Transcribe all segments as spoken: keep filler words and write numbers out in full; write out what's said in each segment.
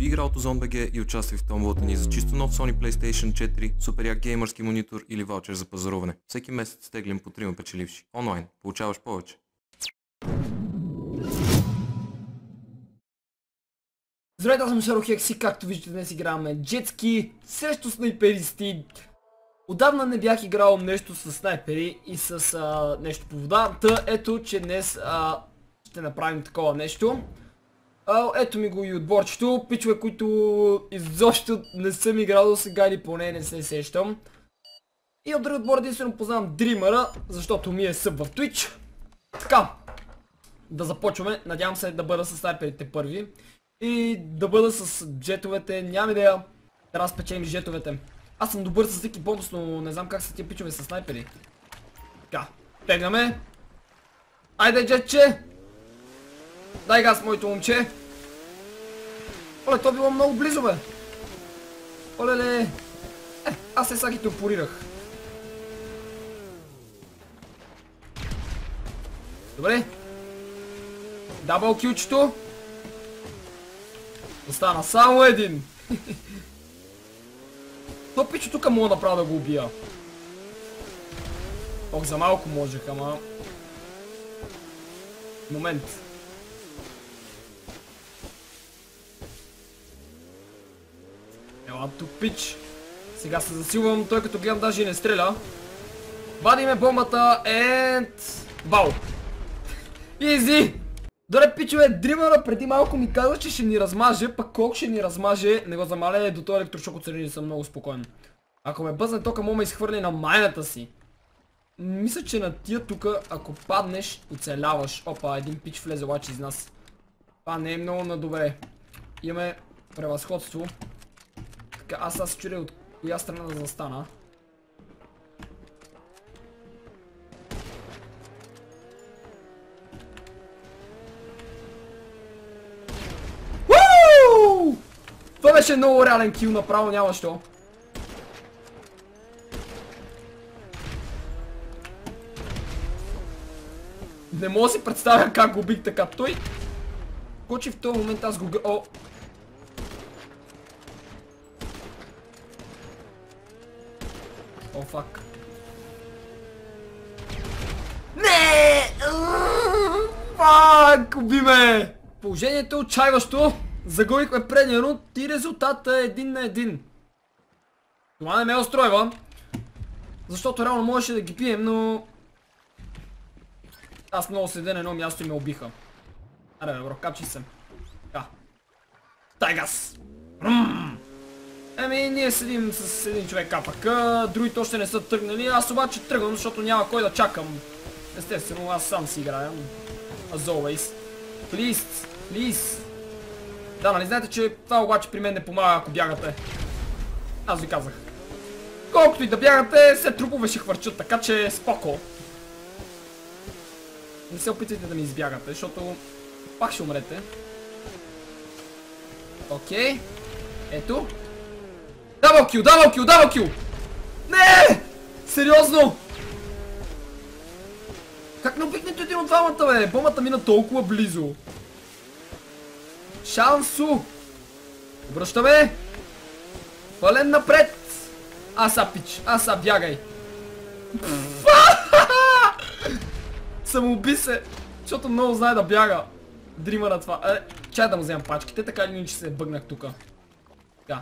игра от OzoneBG и участвай в томболата ни за чисто нов Sony PlayStation четири, супер як геймърски монитор или ваучер за пазаруване. Всеки месец теглим по трима печеливши. Онлайн. Получаваш повече. Здравейте, аз съм Шарохекси, както виждате днес играваме джетски срещу снайперисти. Отдавна не бях играл нещо с снайпери и с а, нещо по вода. Та ето, че днес а, ще направим такова нещо. А, ето ми го и отборчето. Пичове, които изобщо не съм играл до сега или поне не се сещам. И от друг отбор единствено познавам Дримъра, защото ми е съб в Twitch. Така, да започваме. Надявам се да бъда с снайперите първи. И да бъда с джетовете, нямам идея. Трябва да спечелим джетовете. Аз съм добър с всеки бонус, но не знам как са тия пичове с снайпери. Така, тегнаме. Айде, джетче! Дай газ, моето момче. Оле, то било много близо, бе. Оле-ле. Е, аз се саки топорирах. Добре. Дабъл килчето. Остана само един. То пичо тук мога направо да го убия. Ох, за малко можех, ама... Момент. Ела тук, пич. Сега се засилвам, той като гледам даже и не стреля. Вадиме бомбата and... Бау. Изи! Добре, пичове, Дримъра преди малко ми каза, че ще ни размаже, пък колко ще ни размаже, не го замаля, до този електрошок отстрани съм много спокоен. Ако ме бъзне тока, мога ме изхвърли на майната си. Мисля, че на тия тука, ако паднеш, оцеляваш. Опа, един пич влезе обаче из нас. Това не е много надобре. Имаме превъзходство. Така, аз аз се чудя от коя страна да застана. Това беше много реален кил, направо няма що. Не мога да си представя как го убих така. Той кочи в този момент, аз го гъ... О! О, фак. Не! Фак! Уби ме! Положението е отчаиващо. Загубихме предния рунд и резултата е един на един. Това не ме устройва. Защото реално можеше да ги пием, но... Аз много седя на едно място и ме убиха. Аре бе, бро, качи се. Така. Тайгас! Еми, ние седим с един човек капак. Другите още не са тръгнали. Аз обаче тръгвам, защото няма кой да чакам. Естествено, аз сам си играя. As always. Please, please. Да, нали знаете, че това обаче при мен не помага, ако бягате. Аз ви казах. Колкото и да бягате, все трупове ще хвърчат, така че споко. Не се опитайте да ми избягате, защото пак ще умрете. Окей. Ето. Дабъл кил, дабъл кил, дабъл кил! Не! Сериозно! Как не обикнете един от двамата, бе? Бомбата мина толкова близо. Шансу! Обръщаме! Пълен напред! Аса, пич! Аса, бягай! Самоуби се! Защото много знае да бяга. Дрима на това. Е, чай да му вземам пачките, така или иначе се бъгнах тука. Така.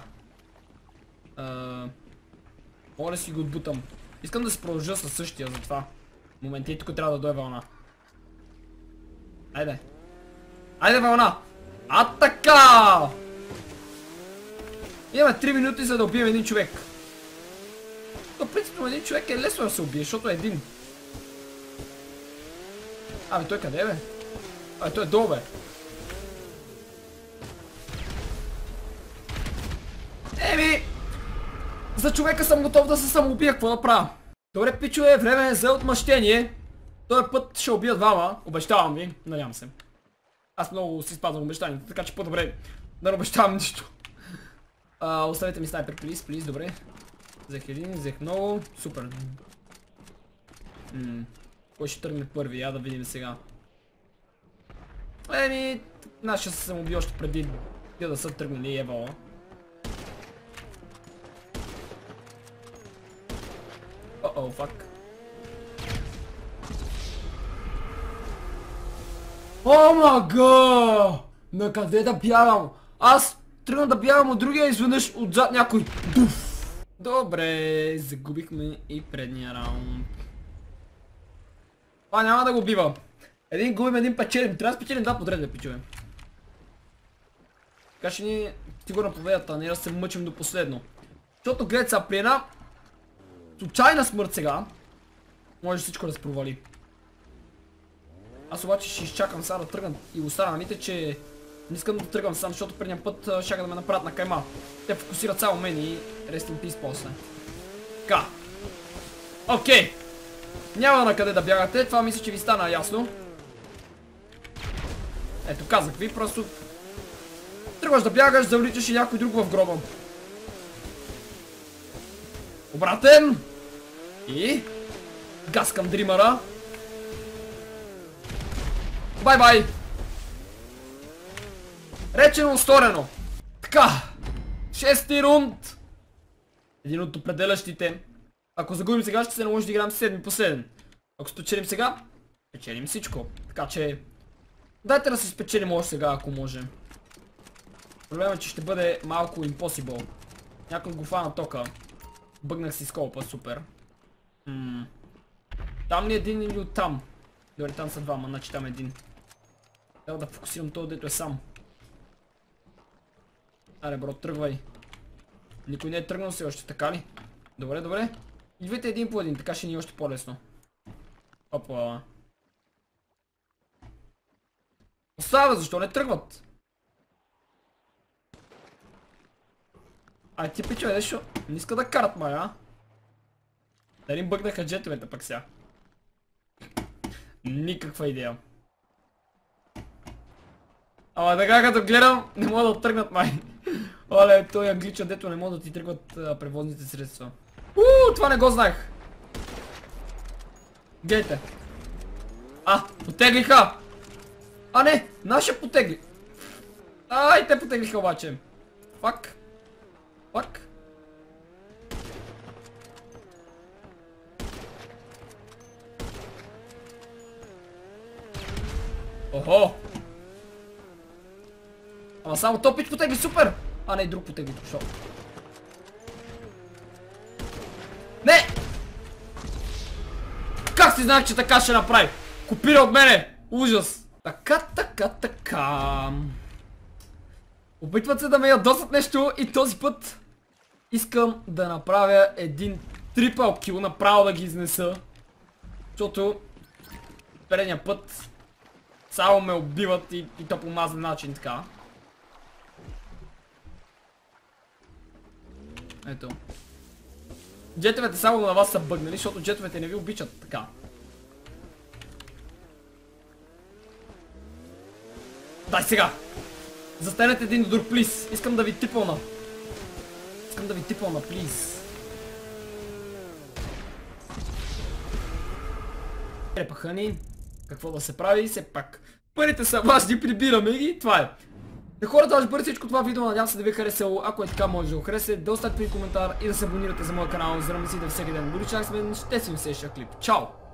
Мога да си го отбутам. Искам да се продължа със същия за това. Момент, и тук трябва да дойде вълна. Айде. Айде вълна! А така! Имаме три минути за да убием един човек. То принципно един човек е лесно да се убие, защото е един. Абе той къде е, бе? Абе той е долу, бе. Еми! За човека съм готов да се самоубия, какво да правя? Добре, пичове, време е за отмъщение. Този път ще убия двама, обещавам ви, надявам се. Аз много си спазвам обещанията, така че по-добре да не обещавам нищо. А, оставете ми снайпер, плиз, плиз, добре. Взех един, взех много, супер. Ммм, кой ще тръгне първи, я да видим сега. Еми, аз ще се самоубия още преди Тя да са тръгнали ебала. О-о, фак. О, мага! На къде да бягам? Аз тръгна да бягам от другия, изведнъж отзад някой. Дуф! Добре, загубихме и предния раунд. Това няма да го бива. Един губим, един печелим. Трябва да спечелим два подред, да пичове. Така ще ни сигурна победата, не да се мъчим до последно. Защото гледайте сега, при една случайна смърт сега може всичко да се провали. Аз обаче ще изчакам сега да тръгнат и останалите, че не искам да тръгвам сам, защото предния път ще да ме направят на кайма. Те фокусират само мен и rest in peace после. Така. Окей. Няма на къде да бягате, това мисля, че ви стана ясно. Ето, казах ви, просто тръгваш да бягаш, завличаш и някой друг в гроба. Обратен. И гаскам дримъра. Бай-бай! Речено, сторено! Така! Шести рунд! Един от определящите. Ако загубим сега, ще се наложи да играем седми последен. Ако спечелим сега, печелим всичко. Така че дайте да се спечелим още сега, ако можем. Проблемът е, че ще бъде малко impossible. Някой го фана тока. Бъгнах си сколпа, супер. М Там ли един или оттам? Дори там са двама, значи там един. Трябва да фокусирам това, дето е сам. Аре, бро, тръгвай. Никой не е тръгнал все още, така ли? Добре, добре. Идвайте един по един, така ще ни е още по-лесно. Опа. Остава, защо не тръгват? Ай, ти пичове, нещо не иска да карат, май, а? Дали им бъгнаха джетовете пък сега. Никаква идея. Ама така като гледам, не мога да оттръгнат, май. Оле, той англича, дето не могат да ти тръгват а, превозните средства. Ууу, това не го знаех. Гледайте. А, потеглиха. А не, нашия потегли. Ай, те потеглиха обаче. Фак. Фак. Охо. Ама само то пич потегли, супер! А не, друг потегли дошъл. Не! Как си знаех, че така ще направи? Копира от мене! Ужас! Така, така, така. Опитват се да ме ядосат нещо и този път искам да направя един трипъл кил, направо да ги изнеса. Защото предния път само ме убиват и, и то по мазен начин, така. Ето. Джетовете само на вас са бъгнали, защото джетовете не ви обичат, така. Дай сега! Застанете един до друг, плиз. Искам да ви типълна. Искам да ви типълна, плиз. Репаха ни. Какво да се прави? Все пак. Парите са важни, прибираме ги. Това е. И хората, ще бъде всичко това видео. Надявам се да ви е харесало. Ако е така, може да го харесате. Да оставите коментар и да се абонирате за моя канал, за да ме следите всеки ден. Дори чак с мен, ще си в следващия клип. Чао!